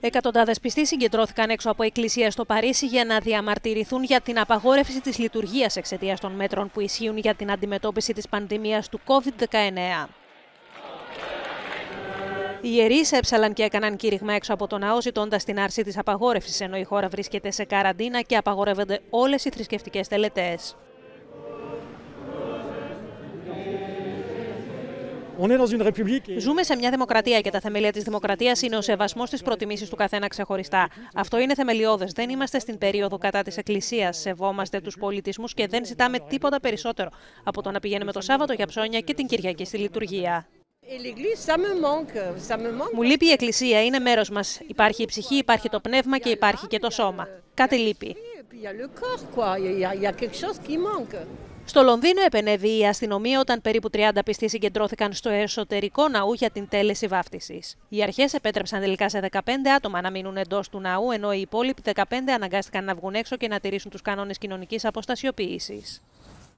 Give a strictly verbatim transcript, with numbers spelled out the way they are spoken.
Εκατοντάδες πιστοί συγκεντρώθηκαν έξω από εκκλησία στο Παρίσι για να διαμαρτυρηθούν για την απαγόρευση της λειτουργίας εξαιτίας των μέτρων που ισχύουν για την αντιμετώπιση της πανδημίας του κόβιντ δεκαεννέα. Οι ιερείς έψαλαν και έκαναν κήρυγμα έξω από τον ναό, ζητώντας την άρση της απαγόρευσης, ενώ η χώρα βρίσκεται σε καραντίνα και απαγορεύονται όλες οι θρησκευτικές τελετές. Ζούμε σε μια δημοκρατία και τα θεμέλια της δημοκρατίας είναι ο σεβασμός της προτιμήσης του καθένα ξεχωριστά. Αυτό είναι θεμελιώδες. Δεν είμαστε στην περίοδο κατά της Εκκλησίας. Σεβόμαστε τους πολιτισμούς και δεν ζητάμε τίποτα περισσότερο από το να πηγαίνουμε το Σάββατο για ψώνια και την Κυριακή στη λειτουργία. Μου λείπει η Εκκλησία, είναι μέρος μας. Υπάρχει η ψυχή, υπάρχει το πνεύμα και υπάρχει και το σώμα. Κάτι λείπει. Στο Λονδίνο επενέβη η αστυνομία όταν περίπου τριάντα πιστοί συγκεντρώθηκαν στο εσωτερικό ναού για την τέλεση βάφτισης. Οι αρχές επέτρεψαν τελικά σε δεκαπέντε άτομα να μείνουν εντός του ναού, ενώ οι υπόλοιποι δεκαπέντε αναγκάστηκαν να βγουν έξω και να τηρήσουν τους κανόνες κοινωνικής αποστασιοποίησης.